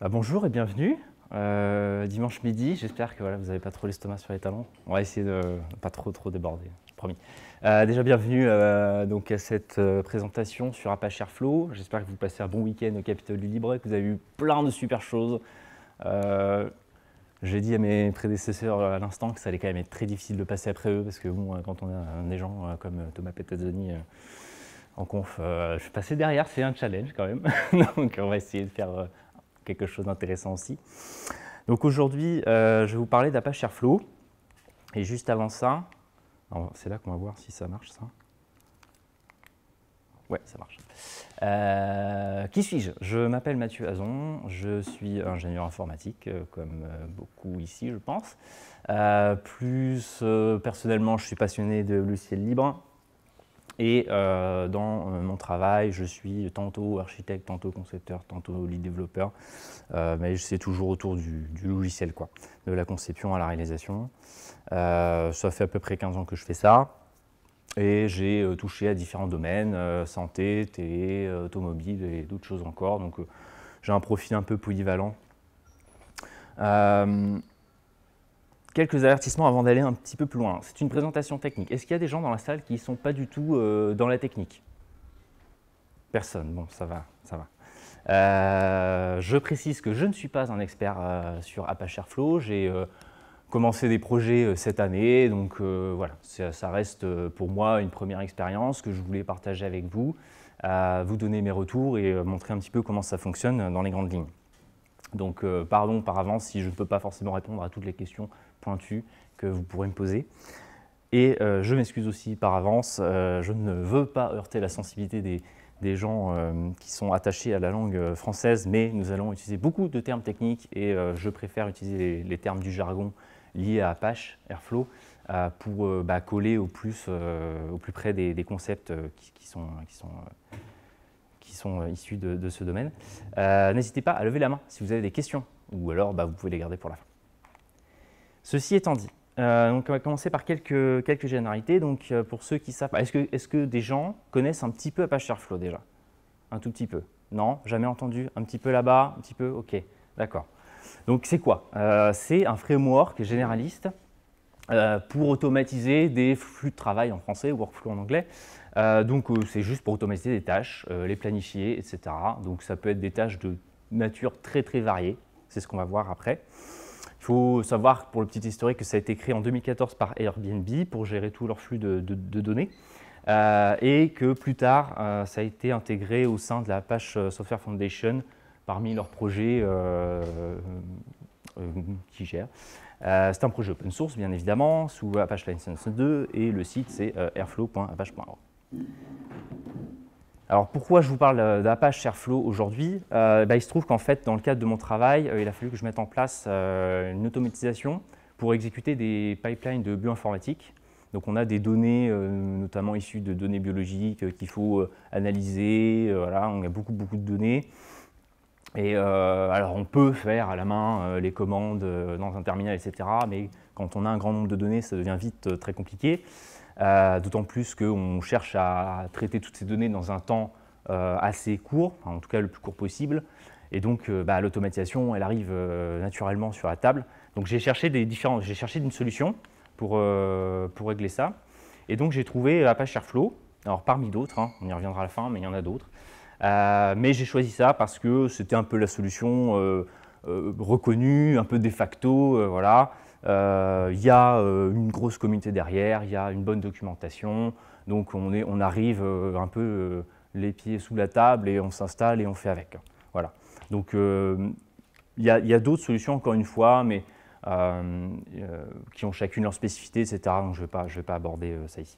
Bonjour et bienvenue. Dimanche midi, j'espère que voilà, vous n'avez pas trop l'estomac sur les talons. On va essayer de ne pas trop déborder, promis. Déjà bienvenue donc à cette présentation sur Apache Airflow. J'espère que vous passez un bon week-end au Capitole du Libre et que vous avez vu plein de super choses. J'ai dit à mes prédécesseurs à l'instant que ça allait quand même être très difficile de passer après eux parce que bon, quand on a des gens comme Thomas Pettazzoni en conf, je suis passé derrière, c'est un challenge quand même. Donc on va essayer de faire quelque chose d'intéressant aussi. Donc aujourd'hui, je vais vous parler d'Apache Airflow. Et juste avant ça, c'est là qu'on va voir si ça marche ça. Ouais, ça marche. Qui suis-je? Je m'appelle Mathieu Azon, je suis ingénieur informatique, comme beaucoup ici, je pense. Personnellement, je suis passionné de logiciels libres. Et dans mon travail, je suis tantôt architecte, tantôt concepteur, tantôt lead développeur, mais c'est toujours autour du logiciel, quoi, de la conception à la réalisation. Ça fait à peu près 15 ans que je fais ça, et j'ai touché à différents domaines, santé, télé, automobile et d'autres choses encore, donc j'ai un profil un peu polyvalent. Quelques avertissements avant d'aller un petit peu plus loin. C'est une présentation technique. Est-ce qu'il y a des gens dans la salle qui ne sont pas du tout dans la technique? Personne. Bon, ça va, ça va. Je précise que je ne suis pas un expert sur Apache Airflow. J'ai commencé des projets cette année, donc voilà, ça reste pour moi une première expérience que je voulais partager avec vous, vous donner mes retours et montrer un petit peu comment ça fonctionne dans les grandes lignes. Donc pardon par avance si je ne peux pas forcément répondre à toutes les questions pointues que vous pourrez me poser. Et je m'excuse aussi par avance, je ne veux pas heurter la sensibilité des gens qui sont attachés à la langue française, mais nous allons utiliser beaucoup de termes techniques et je préfère utiliser les termes du jargon liés à Apache Airflow pour coller au plus près des concepts qui sont issus de ce domaine. N'hésitez pas à lever la main si vous avez des questions, ou alors vous pouvez les garder pour la fin. Ceci étant dit, donc on va commencer par quelques généralités. Donc pour ceux qui savent, est-ce que des gens connaissent un petit peu Apache Airflow déjà? Un tout petit peu? Non? Jamais entendu? Un petit peu là-bas? Un petit peu? Ok, d'accord. Donc c'est quoi? C'est un framework généraliste pour automatiser des flux de travail en français, workflow en anglais. Donc c'est juste pour automatiser des tâches, les planifier, etc. Donc ça peut être des tâches de nature très variée, c'est ce qu'on va voir après. Il faut savoir, pour le petit historique, que ça a été créé en 2014 par Airbnb pour gérer tout leur flux de données et que plus tard, ça a été intégré au sein de la Apache Software Foundation parmi leurs projets qui gèrent. C'est un projet open source, bien évidemment, sous Apache License 2, et le site, c'est airflow.apache.org. Alors, pourquoi je vous parle d'Apache Airflow aujourd'hui? Il se trouve qu'en fait, dans le cadre de mon travail, il a fallu que je mette en place une automatisation pour exécuter des pipelines de bioinformatique. Donc, on a des données, notamment issues de données biologiques qu'il faut analyser. Voilà, on a beaucoup de données. Et alors on peut faire à la main les commandes dans un terminal, etc. Mais quand on a un grand nombre de données, ça devient vite très compliqué. D'autant plus qu'on cherche à traiter toutes ces données dans un temps assez court, en tout cas le plus court possible. Et donc l'automatisation, elle arrive naturellement sur la table. Donc j'ai cherché une solution pour régler ça. Et donc j'ai trouvé Apache Airflow. Alors parmi d'autres, hein, on y reviendra à la fin, mais il y en a d'autres. Mais j'ai choisi ça parce que c'était un peu la solution reconnue, un peu de facto, voilà. Il y a une grosse communauté derrière, il y a une bonne documentation, donc on arrive un peu les pieds sous la table et on s'installe et on fait avec. Voilà. Donc il y a d'autres solutions, encore une fois, mais qui ont chacune leur spécificité, etc. Donc je vais pas aborder ça ici.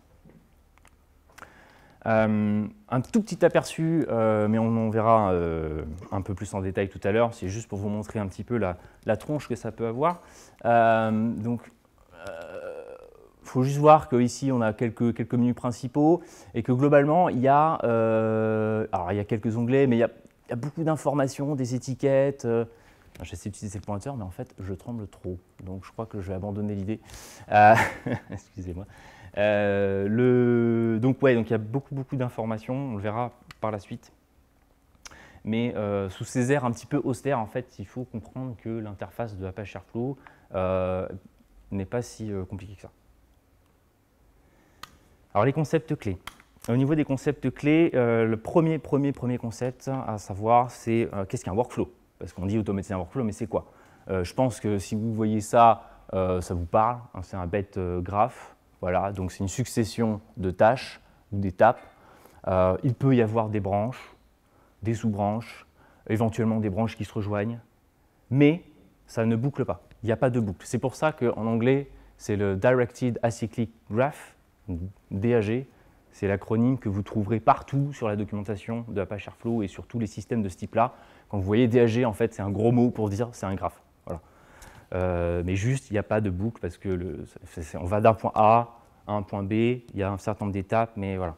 Un tout petit aperçu, mais on en verra un peu plus en détail tout à l'heure. C'est juste pour vous montrer un petit peu la tronche que ça peut avoir. Donc, il faut juste voir qu'ici, on a quelques menus principaux et que globalement, il y a quelques onglets, mais il y a beaucoup d'informations, des étiquettes. J'essaie d'utiliser le pointeur, mais en fait, je tremble trop. Donc, je crois que je vais abandonner l'idée. Excusez-moi. Donc il y a beaucoup d'informations, on le verra par la suite. mais sous ces airs un petit peu austères, en fait, il faut comprendre que l'interface de Apache Airflow n'est pas si compliquée que ça. Alors les concepts clés. Au niveau des concepts clés, le premier concept à savoir, c'est qu'est-ce qu'un workflow? Parce qu'on dit automatiser un workflow, mais c'est quoi? Je pense que si vous voyez ça, ça vous parle, hein, c'est un bête graph. Voilà, donc c'est une succession de tâches ou d'étapes. Il peut y avoir des branches, des sous-branches, éventuellement des branches qui se rejoignent, mais ça ne boucle pas. Il n'y a pas de boucle. C'est pour ça qu'en anglais, c'est le Directed Acyclic Graph, DAG. C'est l'acronyme que vous trouverez partout sur la documentation de Apache Airflow et sur tous les systèmes de ce type-là. Quand vous voyez DAG, en fait, c'est un gros mot pour dire c'est un graphe. Voilà. Mais juste, il n'y a pas de boucle parce que on va d'un point A à un point B, il y a un certain nombre d'étapes, mais voilà.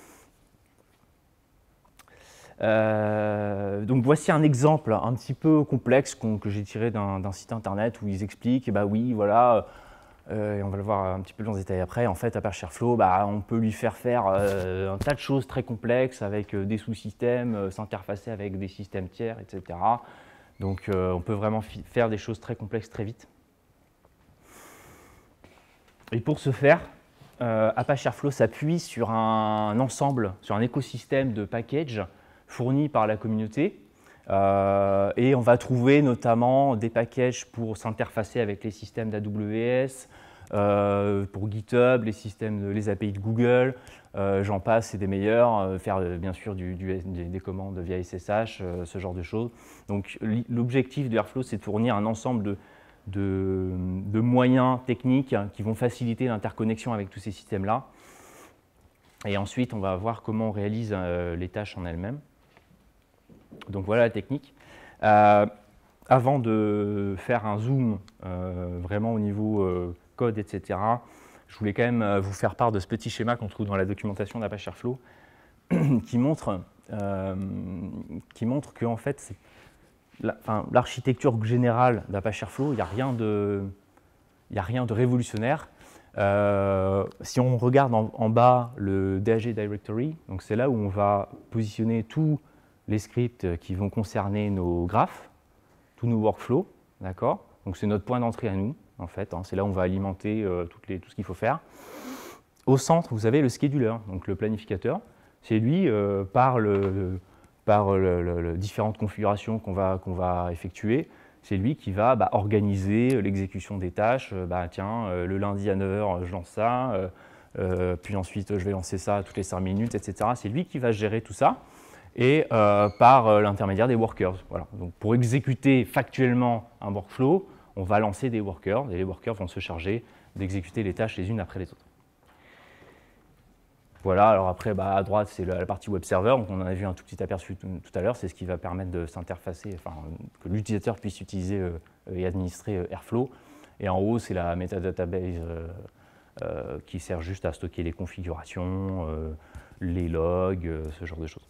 Donc voici un exemple un petit peu complexe que j'ai tiré d'un site internet où ils expliquent, bah oui, voilà, et on va le voir un petit peu dans le détail après, en fait Apache Airflow, bah, on peut lui faire un tas de choses très complexes avec des sous-systèmes, s'interfacer avec des systèmes tiers, etc. Donc on peut vraiment faire des choses très complexes très vite. Et pour ce faire, Apache Airflow s'appuie sur un ensemble, sur un écosystème de packages fournis par la communauté. Et on va trouver notamment des packages pour s'interfacer avec les systèmes d'AWS, pour GitHub, les API de Google, j'en passe, c'est des meilleurs, faire bien sûr des commandes via SSH, ce genre de choses. Donc l'objectif de Airflow, c'est de fournir un ensemble de moyens techniques qui vont faciliter l'interconnexion avec tous ces systèmes-là. Et ensuite, on va voir comment on réalise les tâches en elles-mêmes. Donc voilà la technique. Avant de faire un zoom vraiment au niveau code, etc., je voulais quand même vous faire part de ce petit schéma qu'on trouve dans la documentation d'Apache Airflow qui montre que en fait, l'architecture générale d'Apache Airflow, il n'y a rien de révolutionnaire. Si on regarde en bas le DAG Directory, donc c'est là où on va positionner tous les scripts qui vont concerner nos graphes, tous nos workflows, d'accord? Donc c'est notre point d'entrée à nous, en fait, hein, c'est là où on va alimenter tout ce qu'il faut faire. Au centre, vous avez le scheduler, donc le planificateur. C'est lui, par les différentes configurations qu'on va effectuer, c'est lui qui va organiser l'exécution des tâches. Tiens, le lundi à 9 h, je lance ça, puis ensuite je vais lancer ça toutes les 5 minutes, etc. C'est lui qui va gérer tout ça, et par l'intermédiaire des workers. Voilà. Donc, pour exécuter factuellement un workflow, on va lancer des workers, et les workers vont se charger d'exécuter les tâches les unes après les autres. Voilà, alors après, à droite, c'est la partie web server, donc on en a vu un tout petit aperçu tout à l'heure, c'est ce qui va permettre de s'interfacer, enfin, que l'utilisateur puisse utiliser et administrer Airflow. Et en haut, c'est la metadatabase qui sert juste à stocker les configurations, les logs, ce genre de choses.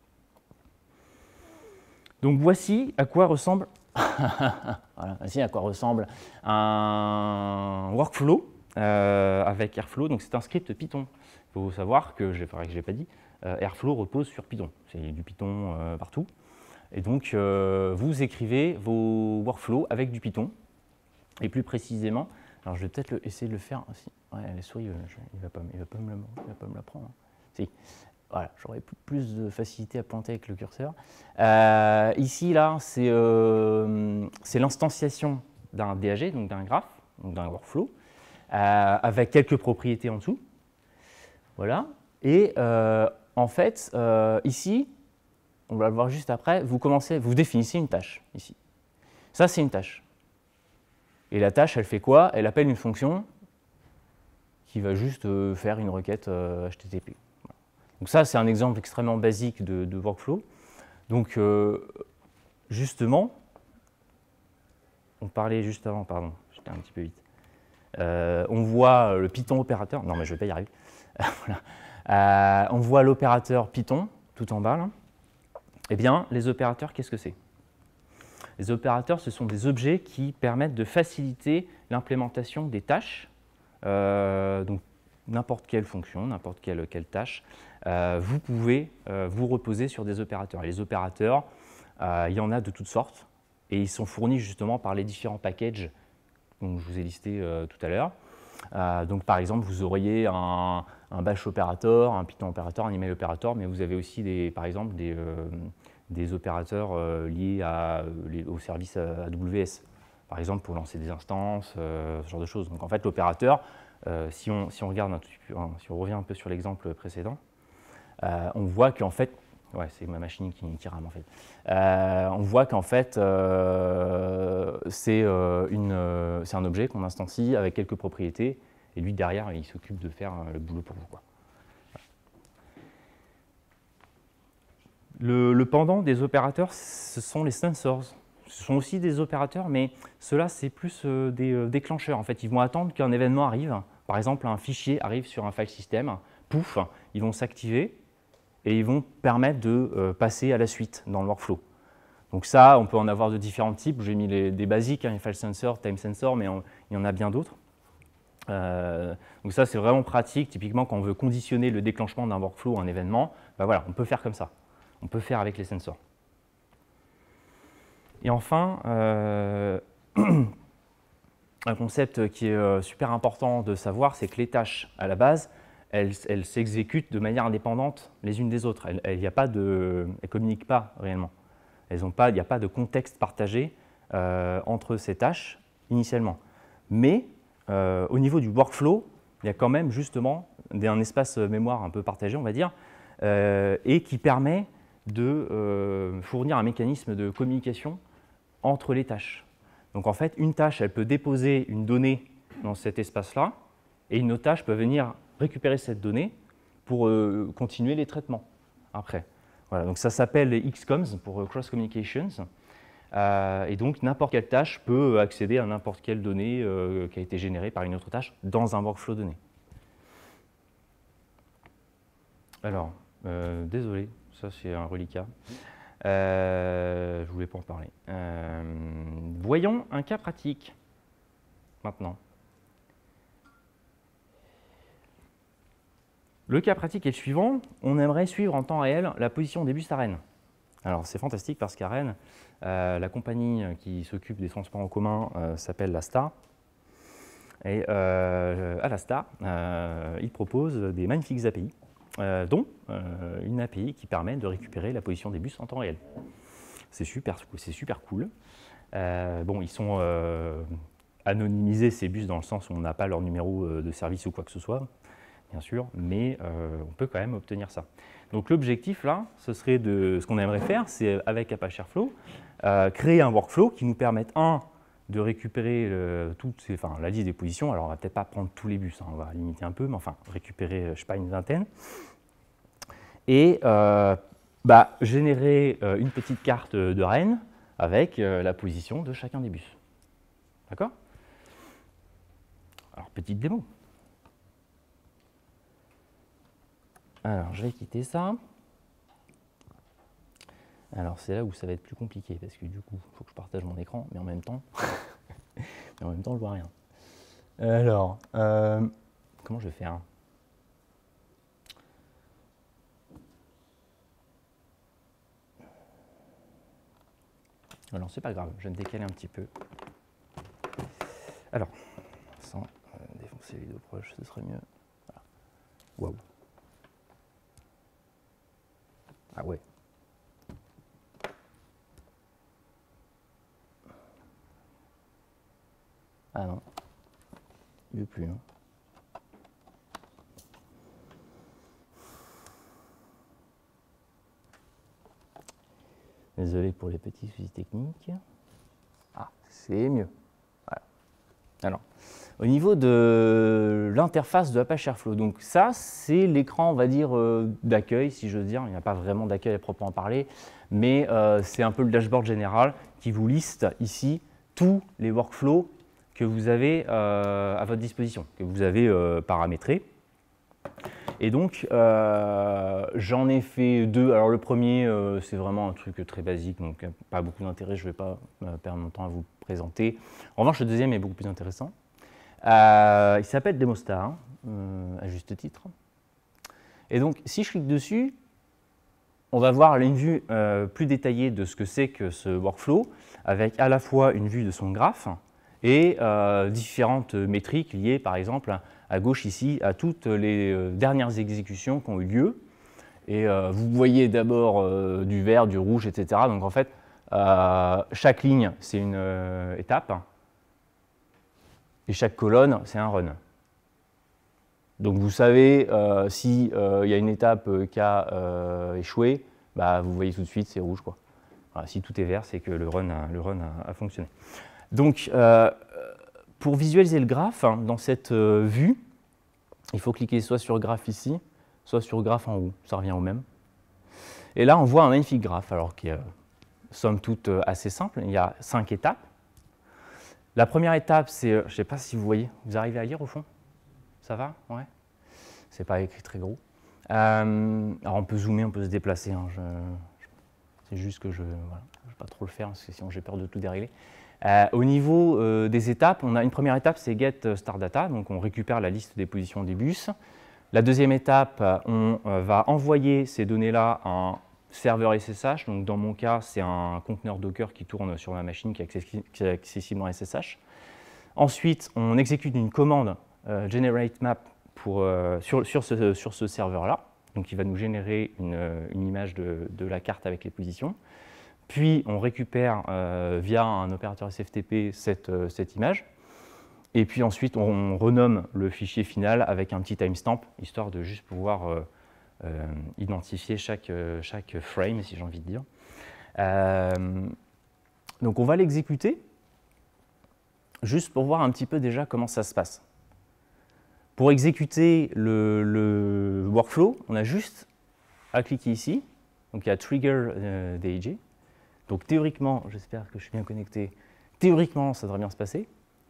Donc voici à quoi ressemble, voilà, voici à quoi ressemble un workflow avec Airflow. Donc c'est un script Python. Il faut savoir que, je n'ai pas dit, Airflow repose sur Python. C'est du Python partout. Et donc vous écrivez vos workflows avec du Python. Et plus précisément, alors je vais peut-être essayer de le faire. Ouais, la souris, il ne va pas me la prendre. Si. Voilà, j'aurais plus de facilité à pointer avec le curseur. Ici, là, c'est l'instanciation d'un DAG, donc d'un graphe, donc d'un workflow, avec quelques propriétés en dessous. Voilà. Et en fait, ici, on va le voir juste après, vous définissez une tâche, ici. Ça, c'est une tâche. Et la tâche, elle fait quoi? Elle appelle une fonction qui va juste faire une requête HTTP. Donc ça, c'est un exemple extrêmement basique de workflow. Donc, justement, on parlait juste avant, pardon, j'étais un petit peu vite. On voit le Python opérateur. Non, mais je ne vais pas y arriver. Voilà. On voit l'opérateur Python, tout en bas. Là. Eh bien, les opérateurs, qu'est-ce que c'est? Les opérateurs, ce sont des objets qui permettent de faciliter l'implémentation des tâches. Donc, n'importe quelle fonction, n'importe quelle tâche, vous pouvez vous reposer sur des opérateurs. Et les opérateurs, il y en a de toutes sortes, et ils sont fournis justement par les différents packages dont je vous ai listé tout à l'heure. Donc par exemple, vous auriez un bash operator, un Python operator, un email operator, mais vous avez aussi par exemple des opérateurs liés au service AWS, par exemple pour lancer des instances, ce genre de choses. Donc en fait, l'opérateur, si on regarde si on revient un peu sur l'exemple précédent, on voit qu'en fait, ouais, c'est ma machine qui rame en fait. On voit qu'en fait, c'est un objet qu'on instancie avec quelques propriétés, et lui derrière, il s'occupe de faire le boulot pour vous, quoi. Le pendant des opérateurs, ce sont les sensors. Ce sont aussi des opérateurs, mais ceux-là, c'est plus des déclencheurs. En fait, ils vont attendre qu'un événement arrive. Par exemple, un fichier arrive sur un file system, pouf, ils vont s'activer et ils vont permettre de passer à la suite dans le workflow. Donc ça, on peut en avoir de différents types. J'ai mis des basiques, les file sensor, time sensor, mais il y en a bien d'autres. Donc ça, c'est vraiment pratique. Typiquement, quand on veut conditionner le déclenchement d'un workflow, un événement, ben voilà, on peut faire comme ça. On peut faire avec les sensors. Et enfin, un concept qui est super important de savoir, c'est que les tâches, à la base, elles s'exécutent de manière indépendante les unes des autres. Elles ne communiquent pas réellement. Il n'y a pas de contexte partagé entre ces tâches initialement. Mais au niveau du workflow, il y a quand même justement un espace mémoire un peu partagé, on va dire, et qui permet de fournir un mécanisme de communication entre les tâches. Donc en fait, une tâche, elle peut déposer une donnée dans cet espace-là, et une autre tâche peut venir récupérer cette donnée pour continuer les traitements après. Voilà, donc ça s'appelle les XComs pour Cross Communications. Et donc n'importe quelle tâche peut accéder à n'importe quelle donnée qui a été générée par une autre tâche dans un workflow donné. Alors, désolé, ça c'est un reliquat. Je ne voulais pas en parler. Voyons un cas pratique maintenant. Le cas pratique est le suivant. On aimerait suivre en temps réel la position des bus à Rennes. Alors c'est fantastique parce qu'à Rennes, la compagnie qui s'occupe des transports en commun s'appelle la Star. Et à la Star, ils proposent des magnifiques API, dont une API qui permet de récupérer la position des bus en temps réel. C'est super cool. Bon, ils sont anonymisés, ces bus, dans le sens où on n'a pas leur numéro de service ou quoi que ce soit, bien sûr, mais on peut quand même obtenir ça. Donc l'objectif là, ce serait ce qu'on aimerait faire, c'est avec Apache Airflow, créer un workflow qui nous permette, de récupérer la liste des positions. Alors on ne va peut-être pas prendre tous les bus, on va limiter un peu, mais enfin récupérer, je ne sais pas, une vingtaine. Et générer une petite carte de Rennes avec la position de chacun des bus. D'accord? Alors petite démo. Alors, je vais quitter ça. Alors, c'est là où ça va être plus compliqué, parce que du coup, il faut que je partage mon écran, mais en même temps, je ne vois rien. Alors, comment je vais faire? Alors, c'est pas grave, je vais me décaler un petit peu. Alors, sans défoncer les deux proches, ce serait mieux. Voilà. Waouh. Ah ouais. Ah non. Il veut plus. Hein. Désolé pour les petits soucis techniques. Ah, c'est mieux. Voilà. Alors, au niveau de l'interface de Apache Airflow, donc ça, c'est l'écran, on va dire, d'accueil, si j'ose dire. Il n'y a pas vraiment d'accueil à proprement parler, mais c'est un peu le dashboard général qui vous liste ici tous les workflows que vous avez à votre disposition, que vous avez paramétrés. Et donc, j'en ai fait deux. Alors le premier, c'est vraiment un truc très basique, donc pas beaucoup d'intérêt, je ne vais pas perdre mon temps à vous présenter. En revanche, le deuxième est beaucoup plus intéressant. Il s'appelle DemoStar. à juste titre. Et donc, si je clique dessus, on va voir une vue plus détaillée de ce que c'est que ce workflow, avec à la fois une vue de son graphe et différentes métriques liées, par exemple, à gauche ici, à toutes les dernières exécutions qui ont eu lieu. Et vous voyez d'abord du vert, du rouge, etc. Donc en fait, chaque ligne, c'est une étape, et chaque colonne, c'est un run. Donc vous savez, s'il y a une étape qui a échoué, bah, vous voyez tout de suite, c'est rouge, quoi. Voilà, si tout est vert, c'est que le run a fonctionné. Donc, pour visualiser le graphe, hein, dans cette vue, il faut cliquer soit sur graphe ici, soit sur graphe en haut, ça revient au même. Et là, on voit un magnifique graphe, alors qui est somme toute assez simple. Il y a 5 étapes. La première étape, c'est, je ne sais pas si vous voyez, vous arrivez à lire au fond? Ça va? Ouais. C'est pas écrit très gros. Alors on peut zoomer, on peut se déplacer. Hein, c'est juste que je ne vais pas trop le faire, parce que sinon j'ai peur de tout dérégler. Au niveau des étapes, on a une première étape, c'est get start data, donc on récupère la liste des positions des bus. La deuxième étape, on va envoyer ces données-là à un serveur SSH. Donc dans mon cas, c'est un conteneur Docker qui tourne sur ma machine qui est accessible en SSH. Ensuite, on exécute une commande generate map sur ce serveur-là. Donc il va nous générer une image de la carte avec les positions. Puis on récupère via un opérateur SFTP cette image. Et puis ensuite, on renomme le fichier final avec un petit timestamp, histoire de juste pouvoir identifier chaque frame, si j'ai envie de dire. Donc on va l'exécuter, juste pour voir un petit peu déjà comment ça se passe. Pour exécuter le workflow, on a juste à cliquer ici. Donc il y a Trigger DAG. Donc théoriquement, j'espère que je suis bien connecté, théoriquement ça devrait bien se passer.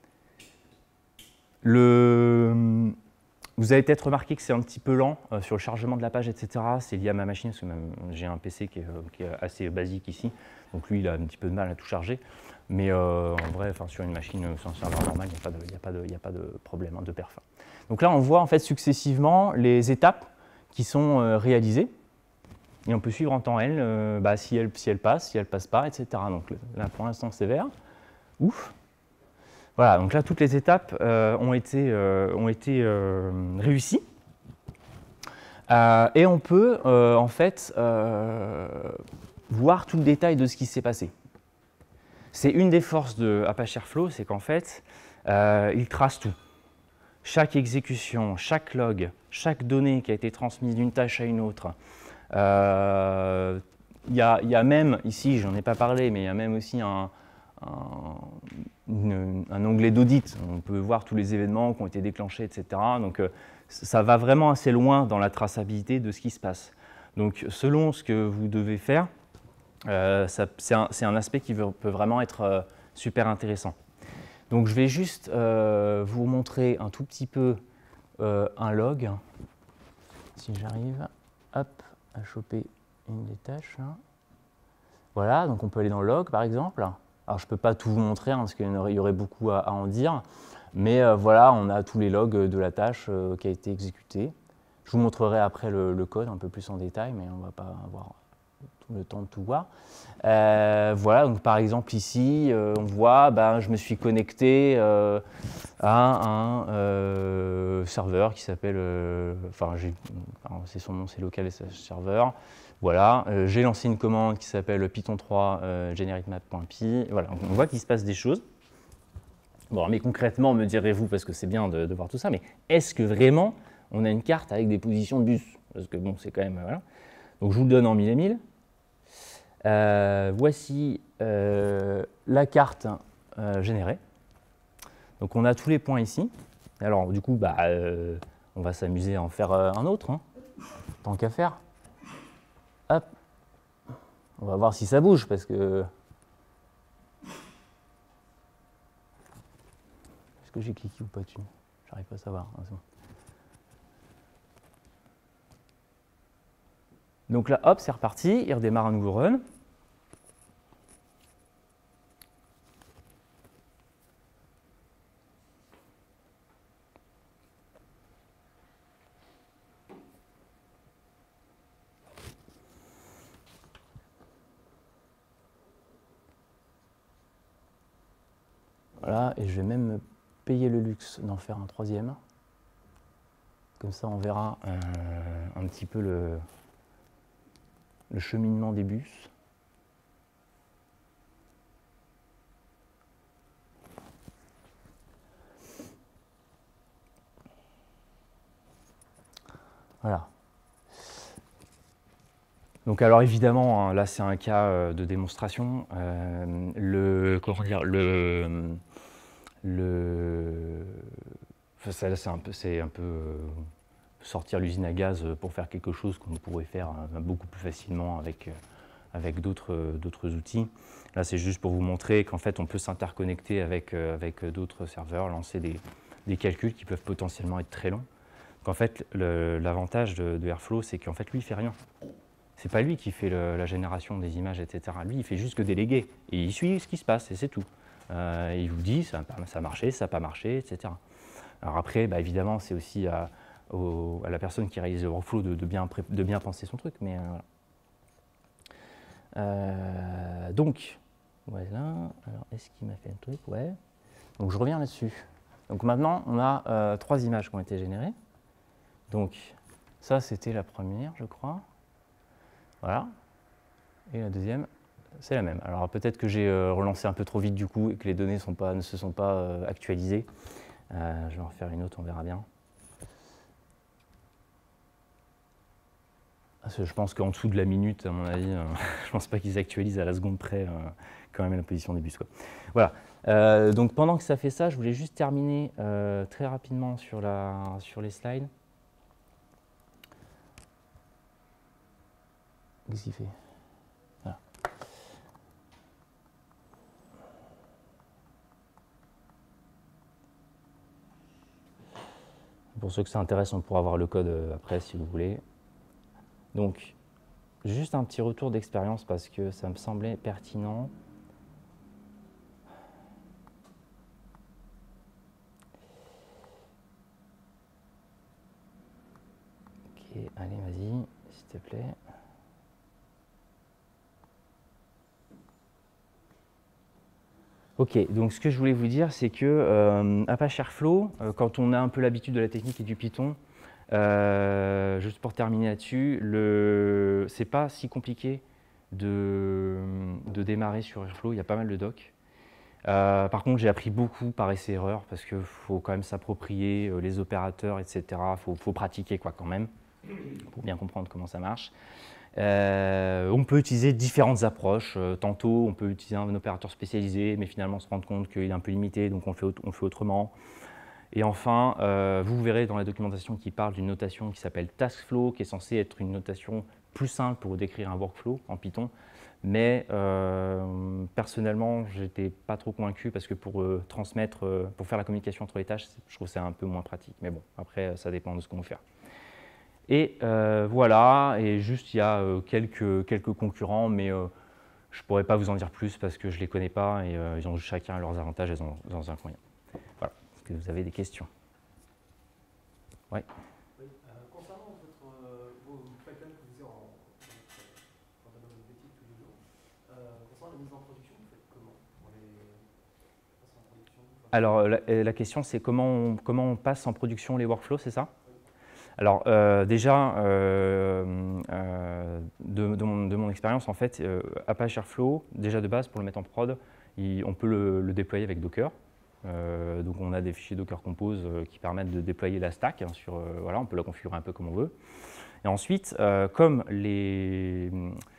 Vous avez peut-être remarqué que c'est un petit peu lent sur le chargement de la page, etc. C'est lié à ma machine, parce que j'ai un PC qui est assez basique ici. Donc lui, il a un petit peu de mal à tout charger. Mais en vrai, sur une machine, sur un serveur normal, il n'y a pas de problème de perf. Donc là, on voit en fait successivement les étapes qui sont réalisées. Et on peut suivre en temps réel si elle passe, si elle ne passe pas, etc. Donc là, pour l'instant, c'est vert. Ouf! Voilà, donc là, toutes les étapes ont été réussies. Et on peut, en fait, voir tout le détail de ce qui s'est passé. C'est une des forces de Apache Airflow, c'est qu'en fait, il trace tout. Chaque exécution, chaque log, chaque donnée qui a été transmise d'une tâche à une autre. Il y a même, ici, j'en ai pas parlé, mais il y a même aussi un onglet d'audit. On peut voir tous les événements qui ont été déclenchés, etc. Donc, ça va vraiment assez loin dans la traçabilité de ce qui se passe. Donc, selon ce que vous devez faire, c'est un aspect qui peut vraiment être super intéressant. Donc, je vais juste vous montrer un tout petit peu un log. Si j'arrive, hop, à choper une des tâches. Là. Voilà, donc on peut aller dans le log, par exemple. Alors, je ne peux pas tout vous montrer, hein, parce qu'il y aurait beaucoup à en dire. Mais voilà, on a tous les logs de la tâche qui a été exécutée. Je vous montrerai après le code un peu plus en détail, mais on ne va pas avoir tout le temps de tout voir. Voilà, donc par exemple ici, on voit, je me suis connecté à un serveur qui s'appelle, c'est son nom, c'est local serveur. Voilà, j'ai lancé une commande qui s'appelle python3 generatemap.py. Voilà, on voit qu'il se passe des choses. Bon, mais concrètement, me direz-vous, parce que c'est bien de voir tout ça, mais est-ce que vraiment on a une carte avec des positions de bus? Parce que bon, c'est quand même, voilà. Donc je vous le donne en 1000 et 1000. Voici la carte générée. Donc on a tous les points ici. Alors du coup, on va s'amuser à en faire un autre, hein, tant qu'à faire. Hop. On va voir si ça bouge, parce que... Est-ce que j'ai cliqué ou pas dessus? J'arrive pas à savoir. Ah, c'est bon. Donc là, hop, c'est reparti. Il redémarre un nouveau run. et je vais même me payer le luxe d'en faire un troisième. Comme ça, on verra un petit peu le cheminement des bus. Voilà. Donc alors évidemment, hein, là c'est un cas de démonstration. Ça, c'est un peu sortir l'usine à gaz pour faire quelque chose qu'on pourrait faire beaucoup plus facilement avec d'autres outils. Là c'est juste pour vous montrer qu'en fait on peut s'interconnecter avec d'autres serveurs, lancer des calculs qui peuvent potentiellement être très longs. En fait, l'avantage de Airflow, c'est qu'en fait, lui, il ne fait rien. Ce n'est pas lui qui fait la génération des images, etc. Lui, il fait juste que déléguer. Et il suit ce qui se passe, et c'est tout. Il vous dit, ça a marché, ça n'a pas marché, etc. Alors après, bah, évidemment, c'est aussi à la personne qui réalise le workflow de bien penser son truc. Mais voilà. Donc, voilà. Alors, est-ce qu'il m'a fait un truc? Ouais. Donc, je reviens là-dessus. Donc maintenant, on a 3 images qui ont été générées. Donc, ça, c'était la première, je crois. Voilà. Et la deuxième, c'est la même. Alors, peut-être que j'ai relancé un peu trop vite du coup et que les données ne se sont pas actualisées. Je vais en refaire une autre, on verra bien. Je pense qu'en dessous de la minute, à mon avis, je ne pense pas qu'ils actualisent à la seconde près quand même la position des bus, quoi. Voilà. Donc, pendant que ça fait ça, je voulais juste terminer très rapidement sur les slides. Qu'est-ce qu'il fait? Voilà. Pour ceux que ça intéresse, on pourra voir le code après si vous voulez. Donc, juste un petit retour d'expérience parce que ça me semblait pertinent. Ok, allez, vas-y, s'il te plaît. Ok, donc ce que je voulais vous dire, c'est que Apache Airflow, quand on a un peu l'habitude de la technique et du Python, juste pour terminer là-dessus, c'est pas si compliqué de démarrer sur Airflow, il y a pas mal de docs. Par contre, j'ai appris beaucoup par essai-erreur parce qu'il faut quand même s'approprier les opérateurs, etc. Il faut pratiquer quoi, quand même pour bien comprendre comment ça marche. On peut utiliser différentes approches. Tantôt, on peut utiliser un opérateur spécialisé, mais finalement se rendre compte qu'il est un peu limité, donc on fait autrement. Et enfin, vous verrez dans la documentation qui parle d'une notation qui s'appelle TaskFlow, qui est censée être une notation plus simple pour décrire un workflow en Python. Mais personnellement, je n'étais pas trop convaincu parce que pour pour faire la communication entre les tâches, je trouve que c'est un peu moins pratique. Mais bon, après, ça dépend de ce qu'on veut faire. Et voilà, et juste il y a quelques concurrents, mais je ne pourrais pas vous en dire plus parce que je ne les connais pas et ils ont chacun leurs avantages et leurs inconvénients. Voilà, est-ce que vous avez des questions? Ouais. Oui, concernant vos pipelines que vous faisiez dans votre métier tous les jours, concernant la mise en production, vous faites comment pour les passer en production? Alors la question c'est comment on passe en production les workflows, c'est ça? Alors déjà, de mon expérience, en fait, Apache Airflow, déjà de base, pour le mettre en prod, on peut le déployer avec Docker. Donc on a des fichiers Docker Compose qui permettent de déployer la stack. Voilà, on peut la configurer un peu comme on veut. Et ensuite, comme les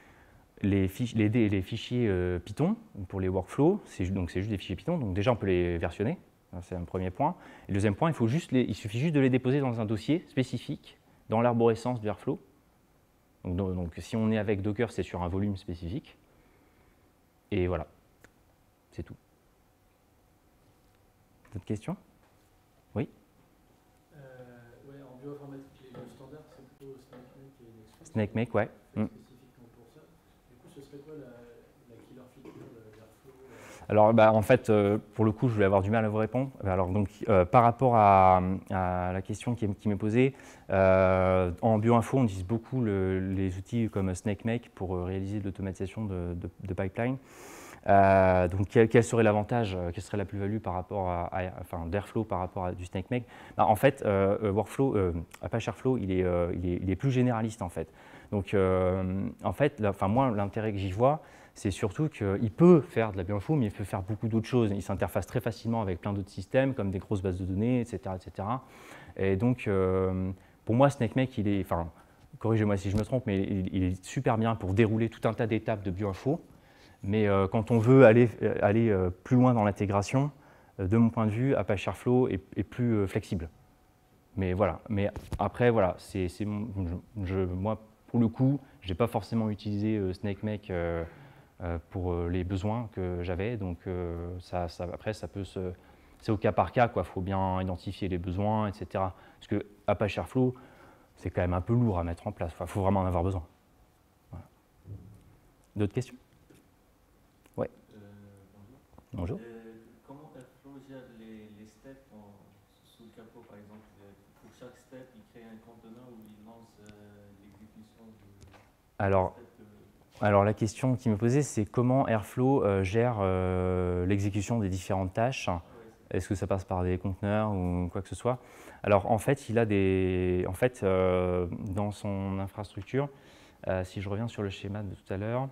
fichiers Python pour les workflows, c'est juste des fichiers Python, donc déjà on peut les versionner. C'est un premier point. Et le deuxième point, il suffit juste de les déposer dans un dossier spécifique dans l'arborescence du Airflow. Donc si on est avec Docker, c'est sur un volume spécifique. Et voilà, c'est tout. D'autres questions? Oui? Ouais, en bioinformatique, le standard, c'est plutôt SnakeMake et Nextflow. SnakeMake, ouais. Spécifiquement pour ça. Du coup, ce serait quoi la killer feature d'Airflow? Alors, en fait, pour le coup, je vais avoir du mal à vous répondre. Alors, donc, par rapport à la question qui m'est posée, en bioinfo, on utilise beaucoup les outils comme SnakeMake pour réaliser de l'automatisation de pipeline. Donc, quel serait l'avantage, quelle serait la plus-value par rapport d'Airflow par rapport à du SnakeMake? En fait, Apache Airflow, il est plus généraliste, en fait. Donc, en fait, moi, l'intérêt que j'y vois, c'est surtout qu'il peut faire de la bioinfo, mais il peut faire beaucoup d'autres choses. Il s'interface très facilement avec plein d'autres systèmes, comme des grosses bases de données, etc. etc. Et donc, pour moi, SnakeMake, corrigez-moi si je me trompe, mais il est super bien pour dérouler tout un tas d'étapes de bioinfo. Mais quand on veut aller plus loin dans l'intégration, de mon point de vue, Apache Airflow est plus flexible. Mais voilà. Mais après, voilà, moi, pour le coup, je n'ai pas forcément utilisé SnakeMake pour les besoins que j'avais. Donc, après, c'est au cas par cas, quoi. Il faut bien identifier les besoins, etc. Parce que Apache Airflow, c'est quand même un peu lourd à mettre en place. Il faut vraiment en avoir besoin. Voilà. D'autres questions? Oui. Bonjour. Comment Airflow gère les steps sous le capot, par exemple? Pour chaque step, il crée un conteneur où il lance l'exécution du Alors, la question qui me posait, c'est comment Airflow gère l'exécution des différentes tâches. Ouais, Est-ce que ça passe par des conteneurs ou quoi que ce soit? Alors, en fait, dans son infrastructure, si je reviens sur le schéma de tout à l'heure,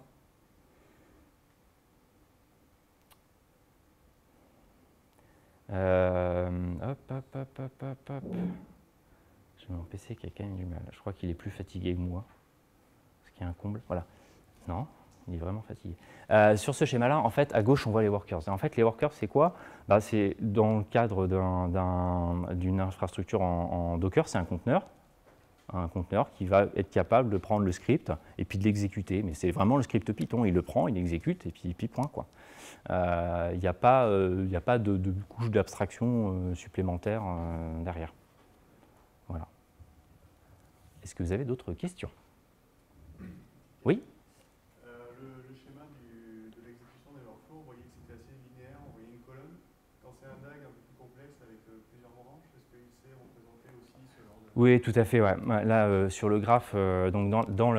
hop. J'ai mon PC qui a quand même du mal. Je crois qu'il est plus fatigué que moi, ce qui est un comble. Voilà. Non, il est vraiment fatigué. Sur ce schéma-là, en fait, à gauche, on voit les workers. Et en fait, les workers, c'est quoi? C'est dans le cadre d'une infrastructure en Docker, c'est un conteneur qui va être capable de prendre le script et puis de l'exécuter. Mais c'est vraiment le script Python, il le prend, il l'exécute et puis point, quoi. Il n'y a pas de couche d'abstraction supplémentaire derrière. Voilà. Est-ce que vous avez d'autres questions? Oui? Le schéma de l'exécution des workflows, on voyait que c'était assez linéaire, on voyait une colonne. Quand c'est un DAG un peu plus complexe avec plusieurs branches, est-ce qu'il sait représenter aussi ce genre de... Oui, tout à fait. Ouais. Là, sur le graphe, donc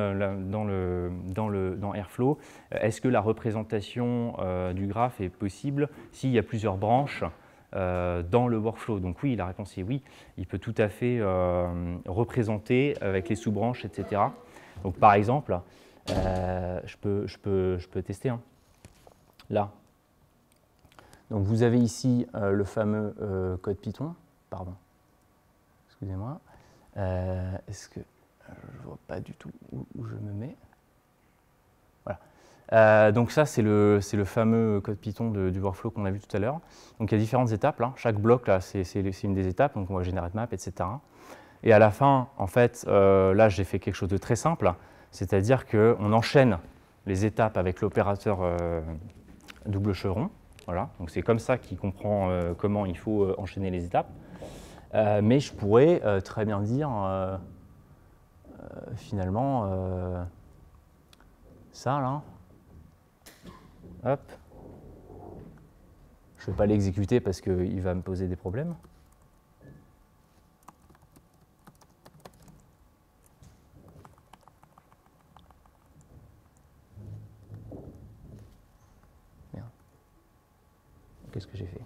dans Airflow, est-ce que la représentation du graphe est possible s'il y a plusieurs branches dans le workflow? Donc oui, la réponse est oui. Il peut tout à fait représenter avec les sous-branches, etc. Donc par exemple, je peux tester. Hein. Là. Donc vous avez ici le fameux code Python. Pardon. Excusez-moi. Est-ce que je ne vois pas du tout où je me mets? Voilà. Donc ça, c'est le fameux code Python du workflow qu'on a vu tout à l'heure. Donc il y a différentes étapes. Là. Chaque bloc, là, c'est une des étapes. Donc on va generate map, etc. Et à la fin, en fait, là, j'ai fait quelque chose de très simple. C'est-à-dire qu'on enchaîne les étapes avec l'opérateur double chevron. Voilà. Donc c'est comme ça qu'il comprend comment il faut enchaîner les étapes. Mais je pourrais très bien dire, finalement, ça là, hop, je ne vais pas l'exécuter parce qu'il va me poser des problèmes. Merde. Qu'est-ce que j'ai fait?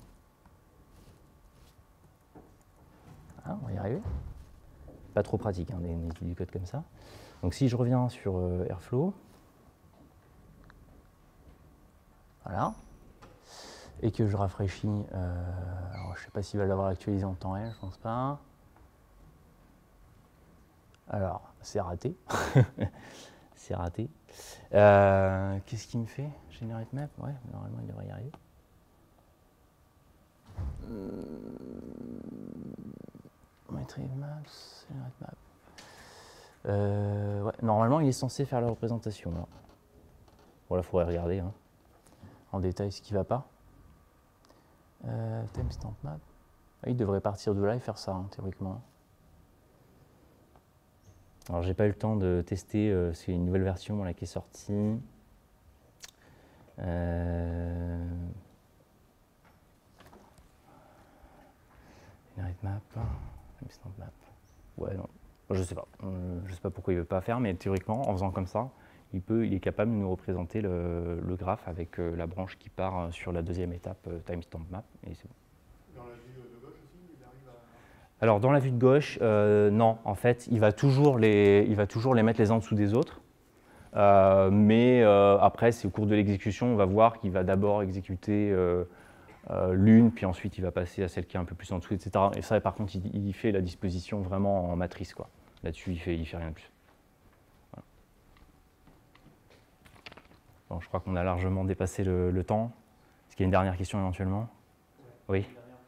Ah, on va y arriver. Pas trop pratique, hein, d'écrire du code comme ça. Donc si je reviens sur Airflow, voilà, et que je rafraîchis, alors je ne sais pas s'il va l'avoir actualisé en temps réel, je ne pense pas. Alors, c'est raté. C'est raté. Qu'est-ce qu'il me fait? Generate map? Ouais, normalement il devrait y arriver. Retrieve maps, generate map. Ouais, normalement, il est censé faire la représentation. Là. Bon, là, il faudrait regarder hein, en détail ce qui ne va pas. Timestamp map. Ah, il devrait partir de là et faire ça, hein, théoriquement. Alors, j'ai pas eu le temps de tester. C'est une nouvelle version là, qui est sortie. Generate map, timestamp map. Ouais, non. Je sais pas. Je sais pas pourquoi il veut pas faire, mais théoriquement, en faisant comme ça, il est capable de nous représenter le graphe avec la branche qui part sur la deuxième étape timestamp map, et c'est bon. Dans la vue de gauche aussi, il arrive à... Alors dans la vue de gauche, non, en fait, il va toujours les mettre les uns en dessous des autres. Mais après, c'est au cours de l'exécution, on va voir qu'il va d'abord exécuter l'une, puis ensuite il va passer à celle qui est un peu plus en dessous, etc. Et ça, par contre, il fait la disposition vraiment en matrice, quoi. Là-dessus, il fait rien de plus. Voilà. Bon, je crois qu'on a largement dépassé le temps. Est-ce qu'il y a une dernière question éventuellement? Oui.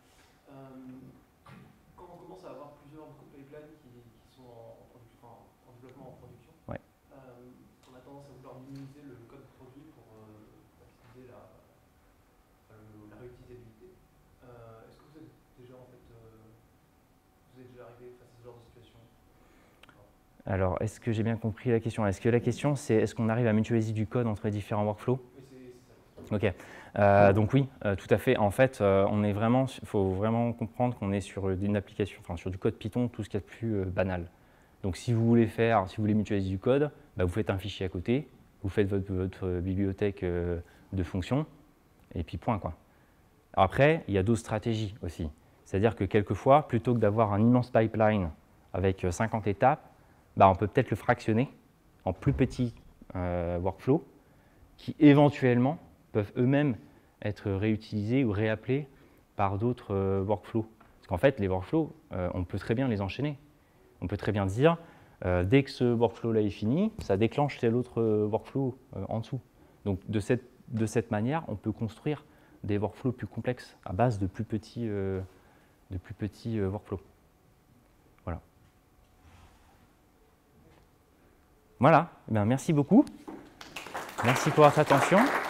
Quand on commence à avoir plusieurs pipelines qui sont en développement, en production, Ouais. on a tendance à vouloir minimiser le code produit pour maximiser la réutilisabilité. Est-ce que vous êtes déjà arrivé face à ce genre de situation? Alors, est-ce que j'ai bien compris la question? Est-ce que la question, c'est est-ce qu'on arrive à mutualiser du code entre les différents workflows? Oui, c'est ça. Ok. Donc oui, tout à fait. En fait, il faut vraiment comprendre qu'on est sur une application, enfin sur du code Python, tout ce qu'il y a de plus banal. Donc si vous voulez mutualiser du code, bah, vous faites un fichier à côté, vous faites votre bibliothèque de fonctions, et puis point, quoi. Après, il y a d'autres stratégies aussi. C'est-à-dire que quelquefois, plutôt que d'avoir un immense pipeline avec 50 étapes, bah, on peut peut-être le fractionner en plus petits workflows qui éventuellement peuvent eux-mêmes être réutilisés ou réappelés par d'autres workflows. Parce qu'en fait, les workflows, on peut très bien les enchaîner. On peut très bien dire, dès que ce workflow-là est fini, ça déclenche tel autre workflow en dessous. Donc de cette manière, on peut construire des workflows plus complexes à base de plus petits workflows. Voilà. Voilà. Eh bien, merci beaucoup. Merci pour votre attention.